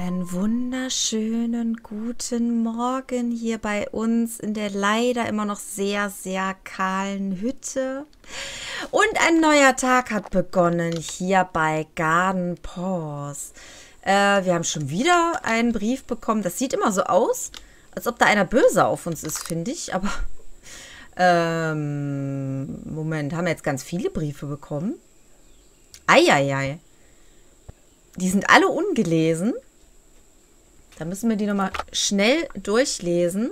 Einen wunderschönen guten Morgen hier bei uns in der leider immer noch sehr, sehr kahlen Hütte. Und ein neuer Tag hat begonnen hier bei Garden Paws. Wir haben schon wieder einen Brief bekommen. Das sieht immer so aus, als ob da einer böse auf uns ist, finde ich. Aber Moment, haben wir jetzt ganz viele Briefe bekommen? Eieiei. Die sind alle ungelesen. Da müssen wir die nochmal schnell durchlesen.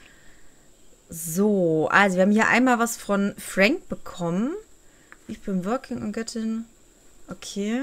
So, also wir haben hier einmal was von Frank bekommen. Ich bin working on getting... Okay.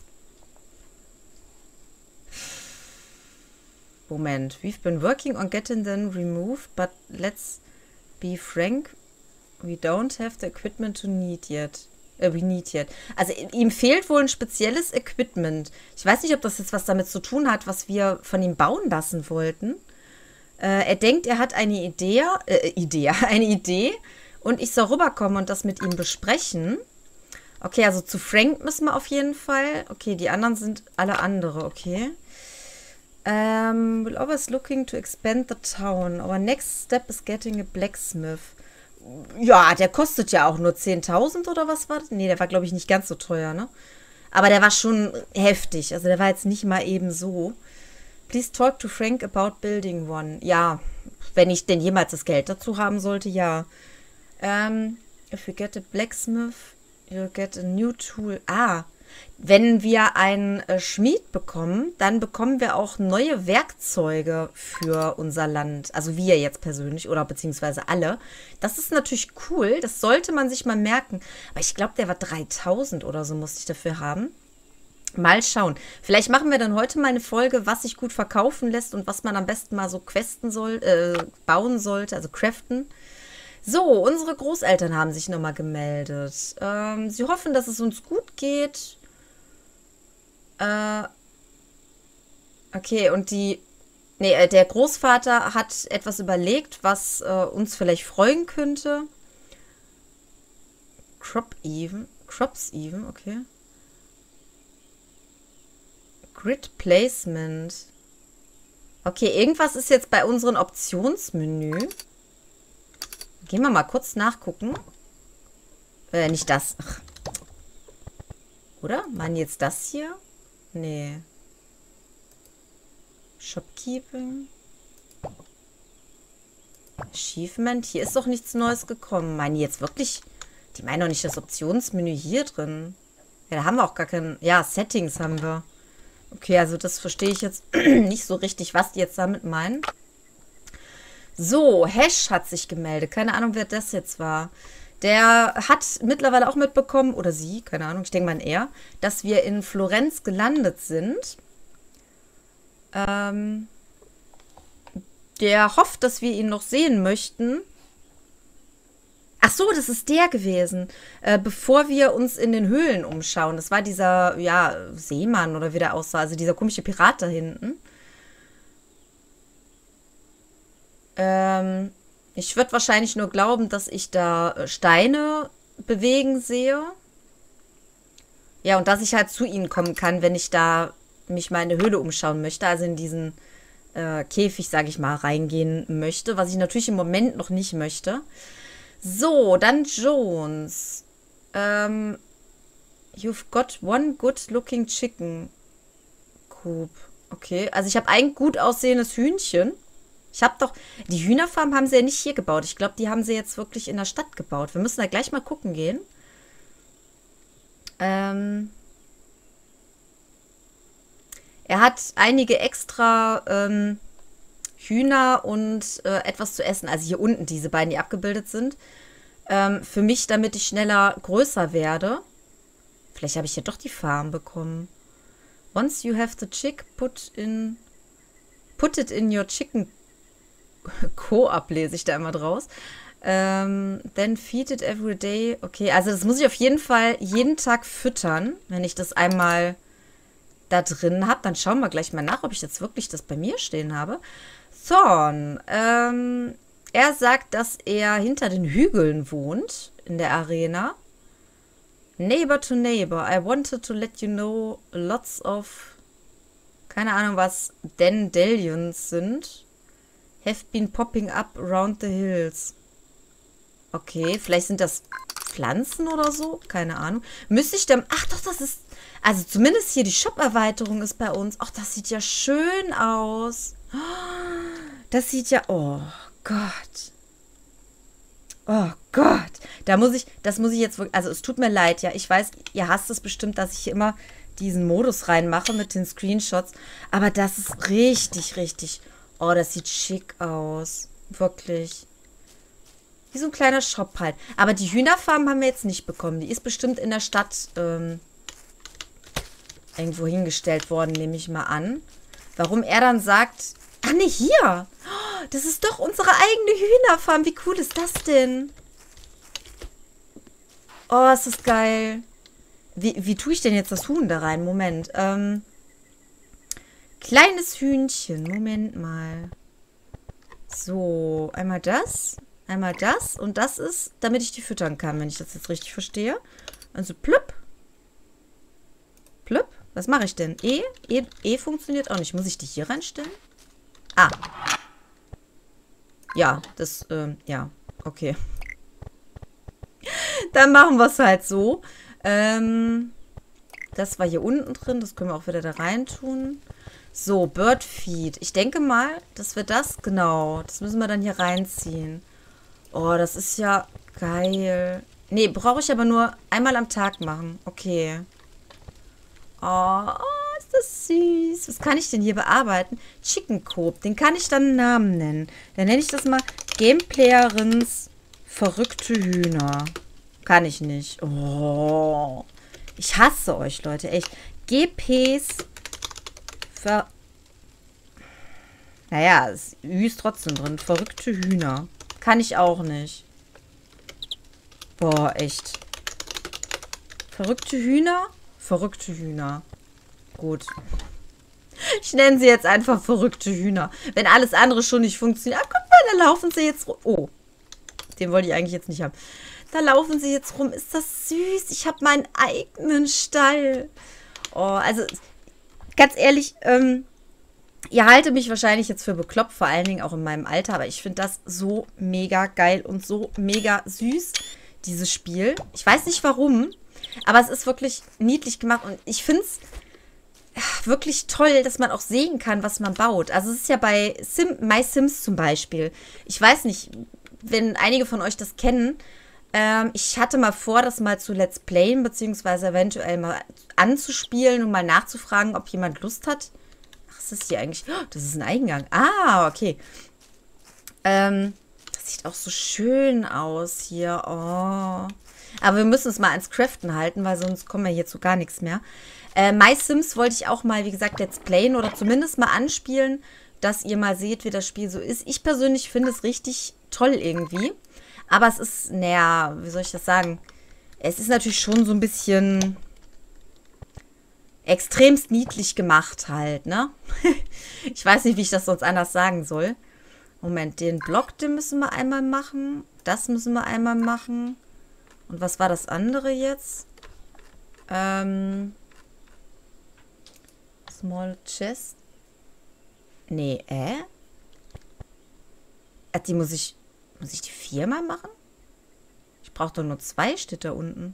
Moment. We've been working on getting them removed, but let's be frank, we don't have the equipment to need yet. We need yet. Also ihm fehlt wohl ein spezielles Equipment. Ich weiß nicht, ob das jetzt was damit zu tun hat, was wir von ihm bauen lassen wollten. Er denkt, er hat eine Idee, eine Idee und ich soll rüberkommen und das mit ihm besprechen. Okay, also zu Frank müssen wir auf jeden Fall. Okay, die anderen sind alle andere, okay. We're always looking to expand the town. Our next step is getting a blacksmith. Ja, der kostet ja auch nur 10.000 oder was war das? Nee, der war, glaube ich, nicht ganz so teuer, ne? Aber der war schon heftig. Also der war jetzt nicht mal eben so. Please talk to Frank about building one. Ja, wenn ich denn jemals das Geld dazu haben sollte, ja. If you get a blacksmith, you'll get a new tool. Ah, wenn wir einen Schmied bekommen, dann bekommen wir auch neue Werkzeuge für unser Land. Also wir jetzt persönlich oder beziehungsweise alle. Das ist natürlich cool. Das sollte man sich mal merken. Aber ich glaube, der war 3.000 oder so musste ich dafür haben. Mal schauen. Vielleicht machen wir dann heute mal eine Folge, was sich gut verkaufen lässt und was man am besten mal so bauen sollte, also craften. So, unsere Großeltern haben sich nochmal gemeldet. Sie hoffen, dass es uns gut geht. Okay, und der Großvater hat etwas überlegt, was uns vielleicht freuen könnte. Crops even, okay. Grid Placement. Okay, irgendwas ist jetzt bei unseren Optionsmenü. Gehen wir mal kurz nachgucken. Nicht das. Ach. Oder? Meinen jetzt das hier? Nee. Shopkeeping. Achievement. Hier ist doch nichts Neues gekommen. Meinen die jetzt wirklich... Die meinen doch nicht das Optionsmenü hier drin. Ja, da haben wir auch gar kein... Ja, Settings haben wir. Okay, also das verstehe ich jetzt nicht so richtig, was die jetzt damit meinen. So, Hash hat sich gemeldet. Keine Ahnung, wer das jetzt war. Der hat mittlerweile auch mitbekommen, oder sie, keine Ahnung, ich denke mal er, dass wir in Florenz gelandet sind. Der hofft, dass wir ihn noch sehen möchten. Ach so, das ist der gewesen. Bevor wir uns in den Höhlen umschauen. Das war dieser, ja, Seemann oder wie der aussah. Also dieser komische Pirat da hinten. Ich würde wahrscheinlich nur glauben, dass ich da Steine bewegen sehe. Ja, und dass ich halt zu ihnen kommen kann, wenn ich da mich mal in der Höhle umschauen möchte. Also in diesen Käfig, sage ich mal, reingehen möchte. Was ich natürlich im Moment noch nicht möchte. So, dann Jones. You've got one good looking chicken coop. Okay, also ich habe ein gut aussehendes Hühnchen. Ich habe doch... Die Hühnerfarm haben sie ja nicht hier gebaut. Ich glaube, die haben sie jetzt wirklich in der Stadt gebaut. Wir müssen da gleich mal gucken gehen. Er hat einige extra Hühner und etwas zu essen. Also hier unten diese beiden, die abgebildet sind. Für mich, damit ich schneller größer werde. Vielleicht habe ich hier doch die Farm bekommen. Once you have the chick, put it in your chicken Co-op lese ich da immer draus. Then feed it every day. Okay, also das muss ich auf jeden Fall jeden Tag füttern, wenn ich das einmal da drin habe. Dann schauen wir gleich mal nach, ob ich jetzt wirklich das bei mir stehen habe. Thorn. Er sagt, dass er hinter den Hügeln wohnt in der Arena. Neighbor to neighbor, I wanted to let you know lots of Keine Ahnung, was Dandelions sind. Have been popping up around the hills. Okay, vielleicht sind das Pflanzen oder so. Keine Ahnung. Müsste ich dann... Ach doch, das ist... Also zumindest hier die Shop-Erweiterung ist bei uns. Ach, das sieht ja schön aus. Das sieht ja... Oh Gott. Oh Gott. Das muss ich jetzt wirklich... Also es tut mir leid, ja. Ich weiß, ihr hasst es bestimmt, dass ich hier immer diesen Modus reinmache mit den Screenshots. Aber das ist richtig, richtig... Oh, das sieht schick aus. Wirklich. Wie so ein kleiner Shop halt. Aber die Hühnerfarm haben wir jetzt nicht bekommen. Die ist bestimmt in der Stadt irgendwo hingestellt worden, nehme ich mal an. Warum er dann sagt... Ach ne, hier. Oh, das ist doch unsere eigene Hühnerfarm. Wie cool ist das denn? Oh, ist das geil. Wie tue ich denn jetzt das Huhn da rein? Moment. Kleines Hühnchen. Moment mal. So, einmal das. Einmal das. Und das ist, damit ich die füttern kann, wenn ich das jetzt richtig verstehe. Also plüpp. Plüpp. Was mache ich denn? E funktioniert auch nicht. Muss ich die hier reinstellen? Ah. Ja, das, ja. Okay. Dann machen wir es halt so. Das war hier unten drin. Das können wir auch wieder da rein tun. So, Birdfeed. Ich denke mal, dass wir das, genau, das müssen wir dann hier reinziehen. Oh, das ist ja geil. Nee, brauche ich aber nur einmal am Tag machen. Okay. Oh, ist das süß. Was kann ich denn hier bearbeiten? Chicken Coop. Den kann ich dann einen Namen nennen. Dann nenne ich das mal Gameplayerins verrückte Hühner. Kann ich nicht. Oh. Ich hasse euch, Leute. Echt. GPs Naja, Ü ist trotzdem drin. Verrückte Hühner. Kann ich auch nicht. Boah, echt. Verrückte Hühner? Verrückte Hühner. Gut. Ich nenne sie jetzt einfach verrückte Hühner. Wenn alles andere schon nicht funktioniert. Ah, guck mal, da laufen sie jetzt rum. Oh. Den wollte ich eigentlich jetzt nicht haben. Da laufen sie jetzt rum. Ist das süß? Ich habe meinen eigenen Stall. Oh, also, ganz ehrlich, ihr haltet mich wahrscheinlich jetzt für bekloppt, vor allen Dingen auch in meinem Alter, aber ich finde das so mega geil und so mega süß, dieses Spiel. Ich weiß nicht warum, aber es ist wirklich niedlich gemacht und ich finde es wirklich toll, dass man auch sehen kann, was man baut. Also es ist ja bei My Sims zum Beispiel. Ich weiß nicht, wenn einige von euch das kennen, ich hatte mal vor, das mal zu Let's Playen, beziehungsweise eventuell mal anzuspielen und mal nachzufragen, ob jemand Lust hat. Ach, was ist hier eigentlich? Oh, das ist ein Eingang. Ah, okay. Das sieht auch so schön aus hier. Oh. Aber wir müssen es mal ans Craften halten, weil sonst kommen wir hier zu gar nichts mehr. My Sims wollte ich auch mal, wie gesagt, Let's Playen oder zumindest mal anspielen, dass ihr mal seht, wie das Spiel so ist. Ich persönlich finde es richtig toll irgendwie. Aber es ist, naja, wie soll ich das sagen? Es ist natürlich schon so ein bisschen extremst niedlich gemacht halt, ne? Ich weiß nicht, wie ich das sonst anders sagen soll. Moment, den Block, den müssen wir einmal machen. Das müssen wir einmal machen. Und was war das andere jetzt? Small Chest. Nee, die muss ich die viermal machen? Ich brauche doch nur 2, steht da unten.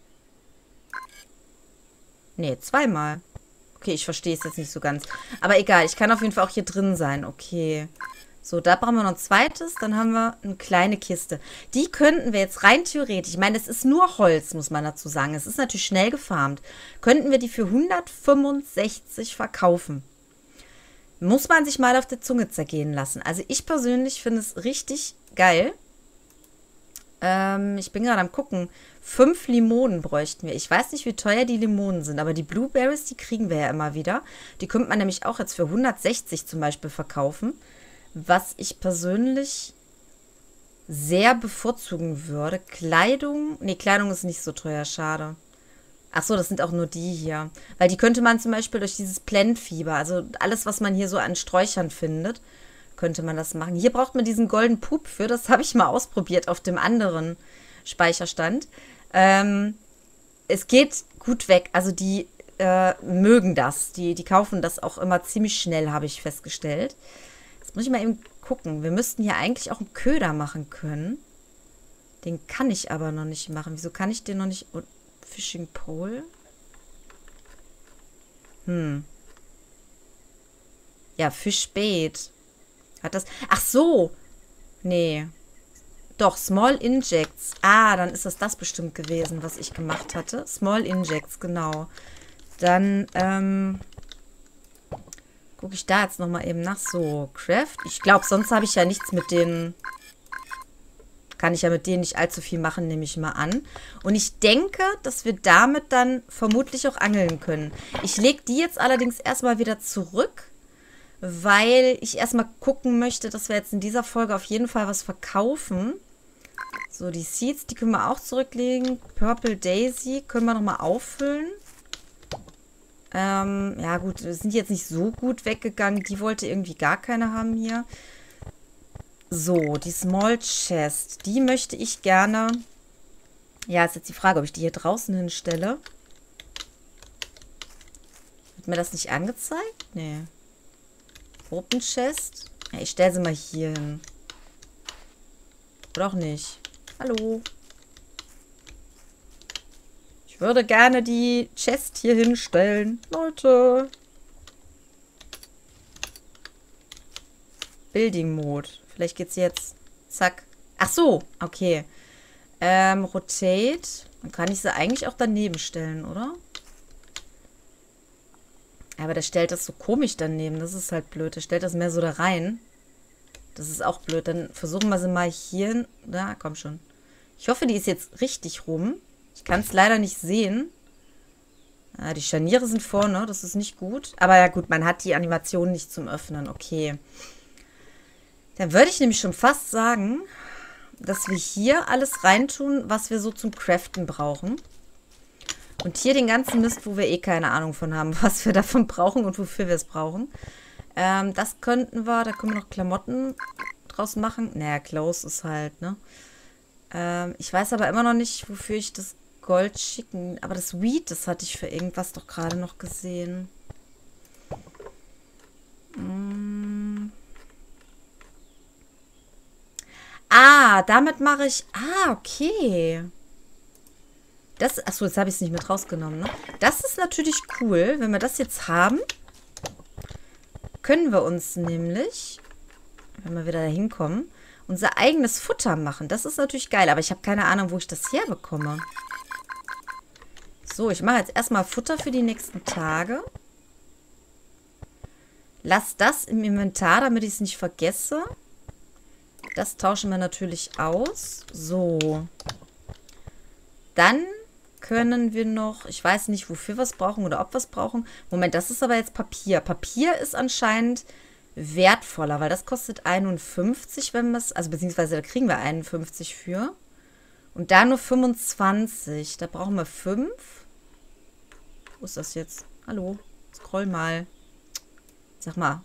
Nee, 2-mal. Okay, ich verstehe es jetzt nicht so ganz. Aber egal, ich kann auf jeden Fall auch hier drin sein. Okay. So, da brauchen wir noch ein zweites. Dann haben wir eine kleine Kiste. Die könnten wir jetzt rein theoretisch, ich meine, es ist nur Holz, muss man dazu sagen. Es ist natürlich schnell gefarmt. Könnten wir die für 165 verkaufen. Muss man sich mal auf der Zunge zergehen lassen. Also ich persönlich finde es richtig geil. Ich bin gerade am gucken. 5 Limonen bräuchten wir. Ich weiß nicht, wie teuer die Limonen sind, aber die Blueberries, die kriegen wir ja immer wieder. Die könnte man nämlich auch jetzt für 160 zum Beispiel verkaufen. Was ich persönlich sehr bevorzugen würde. Kleidung. Nee, Kleidung ist nicht so teuer, schade. Ach so, das sind auch nur die hier. Weil die könnte man zum Beispiel durch dieses Blendfieber, also alles, was man hier so an Sträuchern findet, könnte man das machen. Hier braucht man diesen Golden Poop für. Das habe ich mal ausprobiert auf dem anderen Speicherstand. Es geht gut weg. Also die mögen das. Die kaufen das auch immer ziemlich schnell, habe ich festgestellt. Jetzt muss ich mal eben gucken. Wir müssten hier eigentlich auch einen Köder machen können. Den kann ich aber noch nicht machen. Wieso kann ich den noch nicht... Oh, Fishing Pole? Ja, Fischbait. Hat das... Ach so. Nee. Doch, Small Injects. Ah, dann ist das bestimmt gewesen, was ich gemacht hatte. Small Injects, genau. Dann, gucke ich da jetzt nochmal eben nach. So, Craft. Ich glaube, sonst habe ich ja nichts mit denen... Kann ich ja mit denen nicht allzu viel machen, nehme ich mal an. Und ich denke, dass wir damit dann vermutlich auch angeln können. Ich lege die jetzt allerdings erstmal wieder zurück, weil ich erstmal gucken möchte, dass wir jetzt in dieser Folge auf jeden Fall was verkaufen. So, die Seeds, die können wir auch zurücklegen. Purple Daisy können wir nochmal auffüllen. Ja gut, wir sind jetzt nicht so gut weggegangen. Die wollte irgendwie gar keine haben hier. So, die Small Chest, die möchte ich gerne... Ja, ist jetzt die Frage, ob ich die hier draußen hinstelle. Wird mir das nicht angezeigt? Nee. Open Chest. Ja, ich stelle sie mal hier hin. Oder auch nicht. Hallo. Ich würde gerne die Chest hier hinstellen. Leute. Building Mode. Vielleicht geht's jetzt. Zack. Ach so. Okay. Rotate. Dann kann ich sie eigentlich auch daneben stellen, oder? Aber der stellt das so komisch daneben. Das ist halt blöd. Der stellt das mehr so da rein. Das ist auch blöd. Dann versuchen wir sie mal hier. Da, komm schon. Ich hoffe, die ist jetzt richtig rum. Ich kann es leider nicht sehen. Ah, die Scharniere sind vorne. Das ist nicht gut. Aber ja gut, man hat die Animation nicht zum Öffnen. Okay. Dann würde ich nämlich schon fast sagen, dass wir hier alles reintun, was wir so zum Craften brauchen. Und hier den ganzen Mist, wo wir eh keine Ahnung von haben, was wir davon brauchen und wofür wir es brauchen. Das könnten wir, da können wir noch Klamotten draus machen. Naja, Clothes ist halt, ne? Ich weiß aber immer noch nicht, wofür ich das Gold schicken... Aber das Wheat, das hatte ich für irgendwas doch gerade noch gesehen. Ah, damit mache ich... Ah, okay. Das... Achso, jetzt habe ich es nicht mit rausgenommen, ne? Das ist natürlich cool. Wenn wir das jetzt haben, können wir uns nämlich, wenn wir wieder da hinkommen, unser eigenes Futter machen. Das ist natürlich geil, aber ich habe keine Ahnung, wo ich das herbekomme. So, ich mache jetzt erstmal Futter für die nächsten Tage. Lass das im Inventar, damit ich es nicht vergesse. Das tauschen wir natürlich aus. So. Dann können wir noch, ich weiß nicht, wofür wir es brauchen oder ob wir es brauchen. Moment, das ist aber jetzt Papier. Papier ist anscheinend wertvoller, weil das kostet 51, wenn wir es, also beziehungsweise da kriegen wir 51 für. Und da nur 25. Da brauchen wir 5. Wo ist das jetzt? Hallo, scroll mal. Sag mal.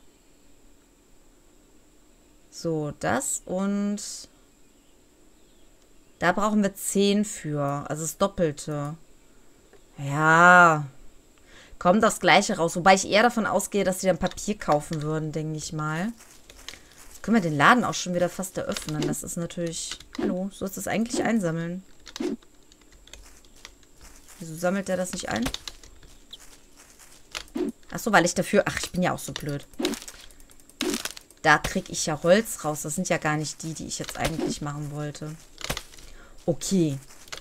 So, das und da brauchen wir 10 für. Also das Doppelte. Ja. Kommt das Gleiche raus. Wobei ich eher davon ausgehe, dass sie dann Papier kaufen würden, denke ich mal. Jetzt können wir den Laden auch schon wieder fast eröffnen. Das ist natürlich... Hallo, sollst du das eigentlich einsammeln? Wieso sammelt der das nicht ein? Achso, weil ich dafür... Ach, ich bin ja auch so blöd. Da kriege ich ja Holz raus. Das sind ja gar nicht die, die ich jetzt eigentlich machen wollte. Okay.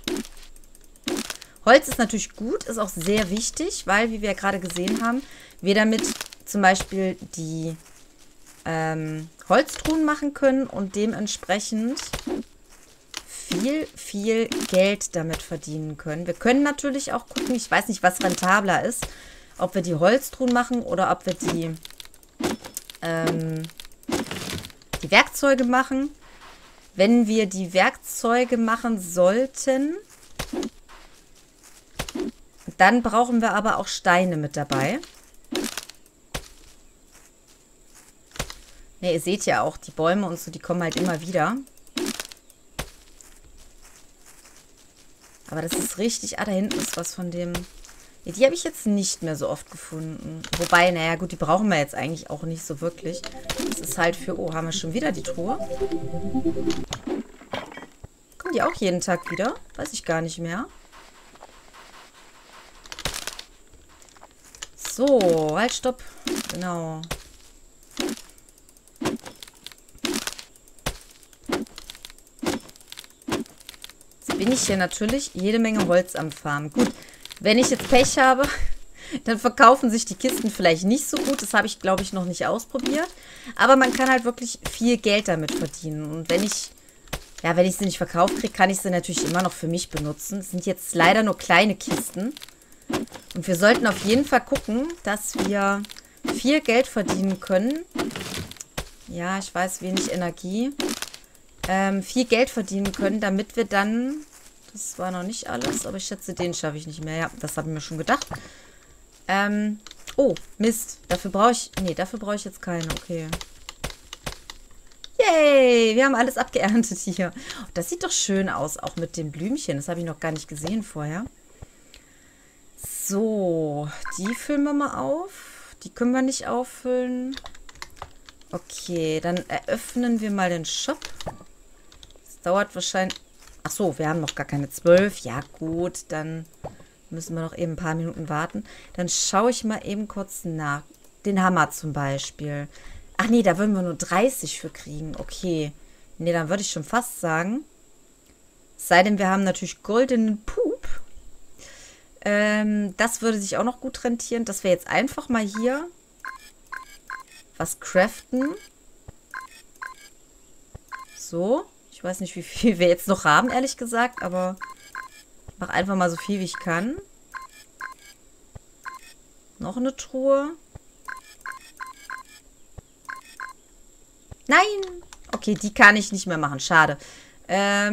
Holz ist natürlich gut, ist auch sehr wichtig, weil, wie wir ja gerade gesehen haben, wir damit zum Beispiel die Holztruhen machen können und dementsprechend viel Geld damit verdienen können. Wir können natürlich auch gucken, ich weiß nicht, was rentabler ist, ob wir die Holztruhen machen oder ob wir die Werkzeuge machen. Wenn wir die Werkzeuge machen sollten, dann brauchen wir aber auch Steine mit dabei. Ne, ihr seht ja auch, die Bäume und so, die kommen halt immer wieder. Aber das ist richtig... Ah, da hinten ist was von dem Ja, die habe ich jetzt nicht mehr so oft gefunden. Wobei, naja, gut, die brauchen wir jetzt eigentlich auch nicht so wirklich. Das ist halt für... Oh, haben wir schon wieder die Truhe? Kommen die auch jeden Tag wieder? Weiß ich gar nicht mehr. So, halt, stopp. Genau. Jetzt bin ich hier natürlich jede Menge Holz am Farmen. Gut, wenn ich jetzt Pech habe, dann verkaufen sich die Kisten vielleicht nicht so gut. Das habe ich, glaube ich, noch nicht ausprobiert. Aber man kann halt wirklich viel Geld damit verdienen. Und wenn ich sie nicht verkauft kriege, kann ich sie natürlich immer noch für mich benutzen. Es sind jetzt leider nur kleine Kisten. Und wir sollten auf jeden Fall gucken, dass wir viel Geld verdienen können. Ja, ich weiß, wenig Energie. Viel Geld verdienen können, damit wir dann... Das war noch nicht alles, aber ich schätze, den schaffe ich nicht mehr. Ja, das habe ich mir schon gedacht. Oh, Mist. Dafür brauche ich... Nee, dafür brauche ich jetzt keine. Okay. Yay, wir haben alles abgeerntet hier. Oh, das sieht doch schön aus, auch mit den Blümchen. Das habe ich noch gar nicht gesehen vorher. So, die füllen wir mal auf. Die können wir nicht auffüllen. Okay, dann eröffnen wir mal den Shop. Das dauert wahrscheinlich... Ach so, wir haben noch gar keine 12. Ja gut, dann müssen wir noch eben ein paar Minuten warten. Dann schaue ich mal eben kurz nach. Den Hammer zum Beispiel. Ach nee, da würden wir nur 30 für kriegen. Okay. Nee, dann würde ich schon fast sagen. Es sei denn, wir haben natürlich goldenen Pup. Das würde sich auch noch gut rentieren, dass wir jetzt einfach mal hier was craften. So. Ich weiß nicht, wie viel wir jetzt noch haben, ehrlich gesagt, aber ich mache einfach mal so viel, wie ich kann. Noch eine Truhe. Nein! Okay, die kann ich nicht mehr machen. Schade. Ach,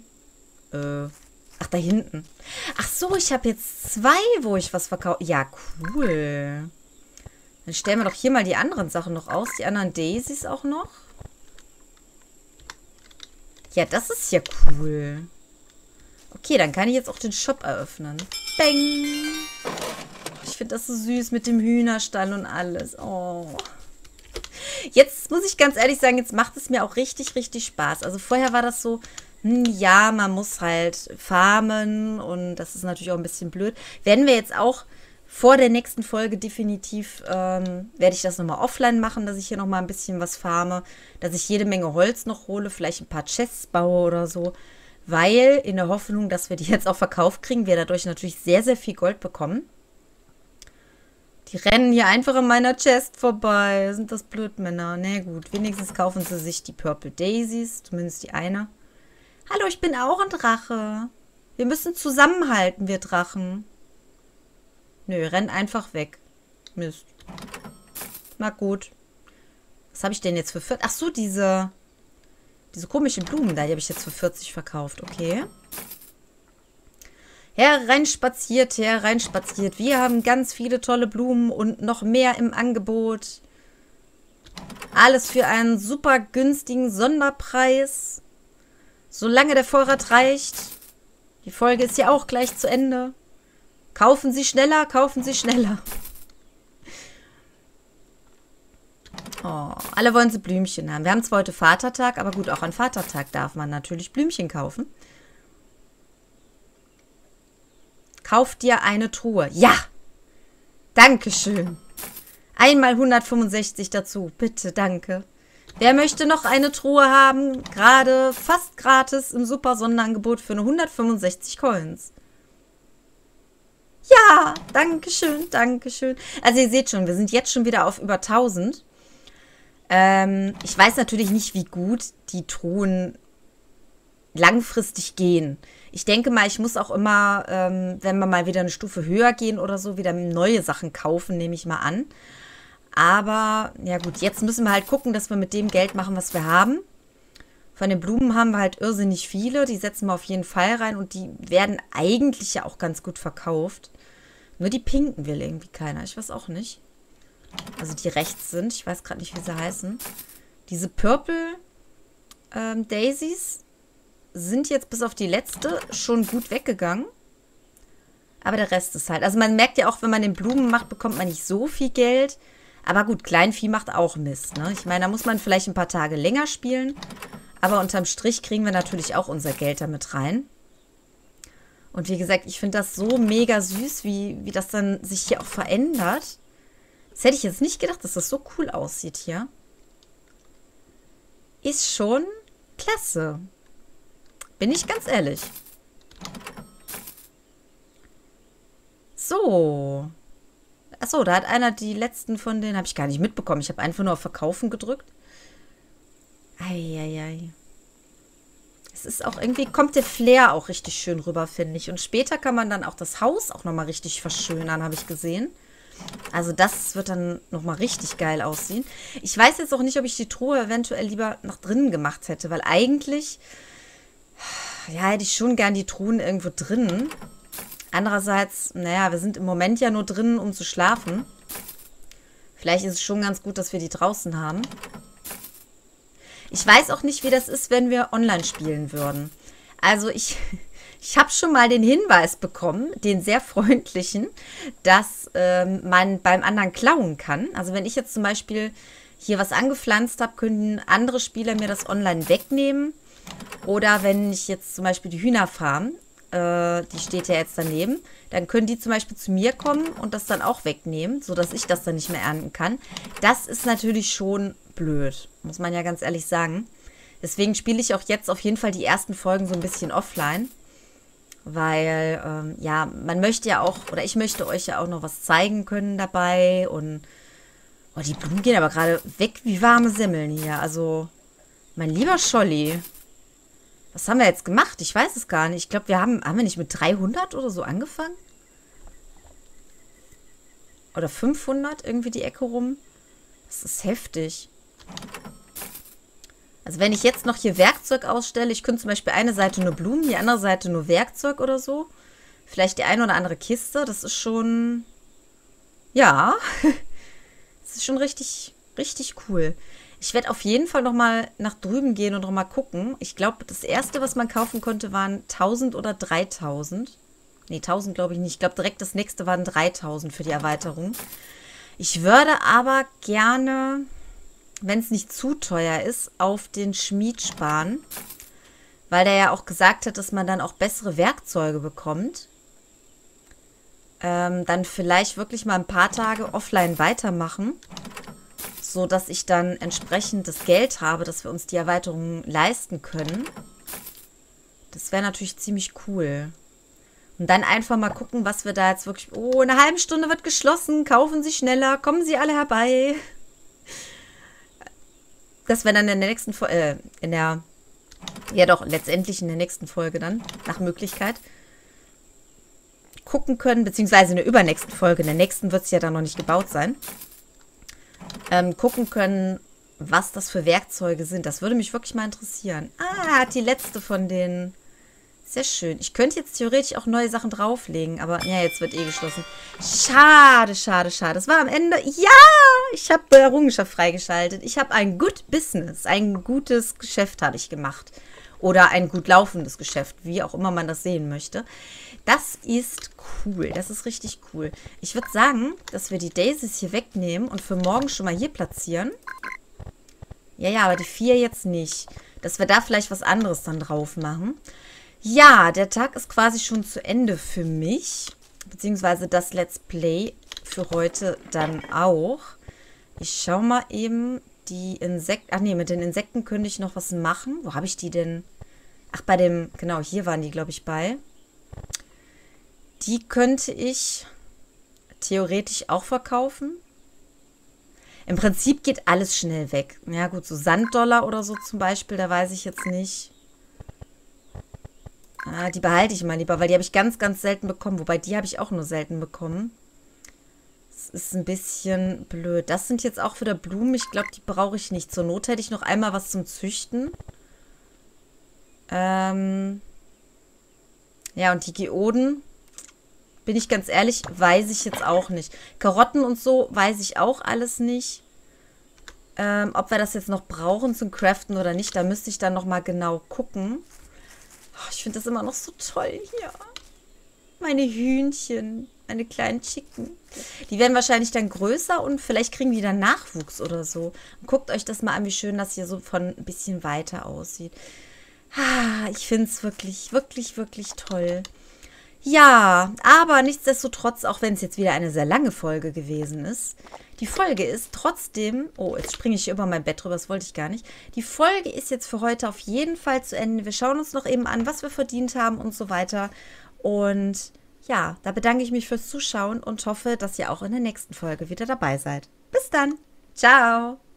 da hinten. Ach so, ich habe jetzt 2, wo ich was verkaufe. Ja, cool. Dann stellen wir doch hier mal die anderen Sachen noch aus. Die anderen Daisies auch noch. Ja, das ist ja cool. Okay, dann kann ich jetzt auch den Shop eröffnen. Bang! Ich finde das so süß mit dem Hühnerstall und alles. Oh. Jetzt muss ich ganz ehrlich sagen, jetzt macht es mir auch richtig, richtig Spaß. Also vorher war das so, ja, man muss halt farmen und das ist natürlich auch ein bisschen blöd. Werden wir jetzt auch vor der nächsten Folge definitiv, werde ich das nochmal offline machen, dass ich hier nochmal ein bisschen was farme, dass ich jede Menge Holz noch hole, vielleicht ein paar Chests baue oder so, weil in der Hoffnung, dass wir die jetzt auch verkauft kriegen, wir dadurch natürlich sehr, sehr viel Gold bekommen. Die rennen hier einfach an meiner Chest vorbei. Sind das Blödmänner? Na gut, wenigstens kaufen sie sich die Purple Daisies, zumindest die eine. Hallo, ich bin auch ein Drache. Wir müssen zusammenhalten, wir Drachen. Nö, renn einfach weg. Mist. Na gut. Was habe ich denn jetzt für 40? Ach so, diese komischen Blumen da, die habe ich jetzt für 40 verkauft. Okay. Hereinspaziert, hereinspaziert. Wir haben ganz viele tolle Blumen und noch mehr im Angebot. Alles für einen super günstigen Sonderpreis. Solange der Vorrat reicht. Die Folge ist ja auch gleich zu Ende. Kaufen Sie schneller, kaufen Sie schneller. Oh, alle wollen sie Blümchen haben. Wir haben zwar heute Vatertag, aber gut, auch an Vatertag darf man natürlich Blümchen kaufen. Kauf dir eine Truhe. Ja! Dankeschön. Einmal 165 dazu. Bitte, danke. Wer möchte noch eine Truhe haben? Gerade fast gratis im super Sonderangebot für eine 165 Coins. Ja, dankeschön, dankeschön. Also ihr seht schon, wir sind jetzt schon wieder auf über 1000. Ich weiß natürlich nicht, wie gut die Truhen langfristig gehen. Ich denke mal, ich muss auch immer, wenn wir mal wieder eine Stufe höher gehen oder so, wieder neue Sachen kaufen, nehme ich mal an. Aber, ja gut, jetzt müssen wir halt gucken, dass wir mit dem Geld machen, was wir haben. Von den Blumen haben wir halt irrsinnig viele. Die setzen wir auf jeden Fall rein und die werden eigentlich ja auch ganz gut verkauft. Nur die pinken will irgendwie keiner. Ich weiß auch nicht. Also die rechts sind. Ich weiß gerade nicht, wie sie heißen. Diese Purple Daisies sind jetzt bis auf die letzte schon gut weggegangen. Aber der Rest ist halt. Also man merkt ja auch, wenn man den Blumen macht, bekommt man nicht so viel Geld. Aber gut, Kleinvieh macht auch Mist, ne? Ich meine, da muss man vielleicht ein paar Tage länger spielen. Aber unterm Strich kriegen wir natürlich auch unser Geld damit rein. Und wie gesagt, ich finde das so mega süß, wie das dann sich hier auch verändert. Das hätte ich jetzt nicht gedacht, dass das so cool aussieht hier. Ist schon klasse. Bin ich ganz ehrlich. So. Achso, da hat einer die letzten von denen, habe ich gar nicht mitbekommen. Ich habe einfach nur auf Verkaufen gedrückt. Eieiei. Es ist auch irgendwie, kommt der Flair auch richtig schön rüber, finde ich. Und später kann man dann auch das Haus auch nochmal richtig verschönern, habe ich gesehen. Also das wird dann nochmal richtig geil aussehen. Ich weiß jetzt auch nicht, ob ich die Truhe eventuell lieber nach drinnen gemacht hätte, weil eigentlich, ja, hätte ich schon gern die Truhen irgendwo drinnen. Andererseits, naja, wir sind im Moment ja nur drinnen, um zu schlafen. Vielleicht ist es schon ganz gut, dass wir die draußen haben. Ich weiß auch nicht, wie das ist, wenn wir online spielen würden. Also ich habe schon mal den Hinweis bekommen, den sehr freundlichen, dass man beim anderen klauen kann. Also wenn ich jetzt zum Beispiel hier was angepflanzt habe, können andere Spieler mir das online wegnehmen. Oder wenn ich jetzt zum Beispiel die Hühnerfarm, die steht ja jetzt daneben, dann können die zum Beispiel zu mir kommen und das dann auch wegnehmen, sodass ich das dann nicht mehr ernten kann. Das ist natürlich schon blöd, muss man ja ganz ehrlich sagen. Deswegen spiele ich auch jetzt auf jeden Fall die ersten Folgen so ein bisschen offline. Weil, ja, man möchte ja auch, oder ich möchte euch ja auch noch was zeigen können dabei. Und oh, die Blumen gehen aber gerade weg wie warme Semmeln hier. Also, mein lieber Scholli, was haben wir jetzt gemacht? Ich weiß es gar nicht. Ich glaube, haben wir nicht mit 300 oder so angefangen? Oder 500 irgendwie die Ecke rum? Das ist heftig. Also wenn ich jetzt noch hier Werkzeug ausstelle, ich könnte zum Beispiel eine Seite nur Blumen, die andere Seite nur Werkzeug oder so. Vielleicht die eine oder andere Kiste. Das ist schon, ja, das ist schon richtig, richtig cool. Ich werde auf jeden Fall nochmal nach drüben gehen und nochmal gucken. Ich glaube, das erste, was man kaufen konnte, waren 1000 oder 3000. Nee, 1000 glaube ich nicht. Ich glaube, direkt das nächste waren 3000 für die Erweiterung. Ich würde aber gerne, wenn es nicht zu teuer ist, auf den Schmied sparen. Weil der ja auch gesagt hat, dass man dann auch bessere Werkzeuge bekommt. Dann vielleicht wirklich mal ein paar Tage offline weitermachen. So dass ich dann entsprechend das Geld habe, dass wir uns die Erweiterung leisten können. Das wäre natürlich ziemlich cool. Und dann einfach mal gucken, was wir da jetzt wirklich... Oh, in einer halben Stunde wird geschlossen. Kaufen Sie schneller. Kommen Sie alle herbei. Dass wir dann in der nächsten Folge... ja doch, letztendlich in der nächsten Folge dann, nach Möglichkeit, gucken können, beziehungsweise in der übernächsten Folge, in der nächsten wird es ja dann noch nicht gebaut sein, gucken können, was das für Werkzeuge sind. Das würde mich wirklich mal interessieren. Ah, hat die letzte von denen. Sehr schön. Ich könnte jetzt theoretisch auch neue Sachen drauflegen, aber ja, jetzt wird eh geschlossen. Schade, schade, schade. Das war am Ende. Ja, ich habe Errungenschaft freigeschaltet. Ich habe ein Good Business, ein gutes Geschäft habe ich gemacht. Oder ein gut laufendes Geschäft, wie auch immer man das sehen möchte. Das ist cool. Das ist richtig cool. Ich würde sagen, dass wir die Daisies hier wegnehmen und für morgen schon mal hier platzieren. Ja, aber die 4 jetzt nicht. Dass wir da vielleicht was anderes dann drauf machen. Ja, der Tag ist quasi schon zu Ende für mich. Beziehungsweise das Let's Play für heute dann auch. Ich schaue mal eben die Insekten. Ach nee, mit den Insekten könnte ich noch was machen. Wo habe ich die denn? Ach, bei dem, genau, hier waren die, glaube ich, bei. Die könnte ich theoretisch auch verkaufen. Im Prinzip geht alles schnell weg. Ja gut, so Sanddollar oder so zum Beispiel, da weiß ich jetzt nicht. Ah, die behalte ich mal lieber, weil die habe ich ganz, ganz selten bekommen. Wobei, die habe ich auch nur selten bekommen. Das ist ein bisschen blöd. Das sind jetzt auch wieder Blumen. Ich glaube, die brauche ich nicht. Zur Not hätte ich noch einmal was zum Züchten. Ja, und die Geoden, bin ich ganz ehrlich, weiß ich jetzt auch nicht. Karotten und so weiß ich auch alles nicht. Ob wir das jetzt noch brauchen zum Craften oder nicht, da müsste ich dann nochmal genau gucken. Oh, ich finde das immer noch so toll hier. Meine Hühnchen, meine kleinen Chicken. Die werden wahrscheinlich dann größer und vielleicht kriegen die dann Nachwuchs oder so. Und guckt euch das mal an, wie schön das hier so von ein bisschen weiter aussieht. Ich finde es wirklich, wirklich, wirklich toll. Ja, aber nichtsdestotrotz, auch wenn es jetzt wieder eine sehr lange Folge gewesen ist, die Folge ist trotzdem, oh, jetzt springe ich hier über mein Bett drüber, das wollte ich gar nicht. Die Folge ist jetzt für heute auf jeden Fall zu Ende. Wir schauen uns noch eben an, was wir verdient haben und so weiter. Und ja, da bedanke ich mich fürs Zuschauen und hoffe, dass ihr auch in der nächsten Folge wieder dabei seid. Bis dann. Ciao.